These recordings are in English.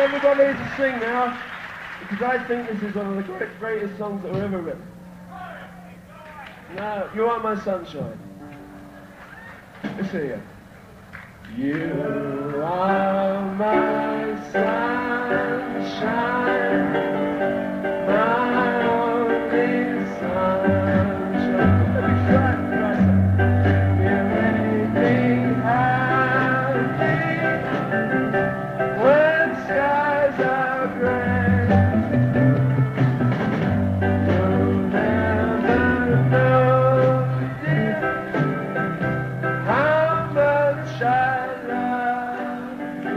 everybody to sing now, because I think this is one of the greatest songs that were ever written. Now, you are my sunshine. Let's hear you. You are my sunshine, my only sunshine. Let me try it. You make me happy when skies are gray. You'll never know, dear, how much I love you.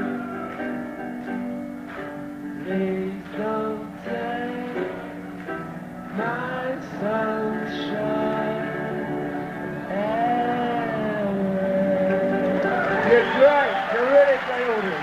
Please don't take my sunshine away. You're great. You're really great audience.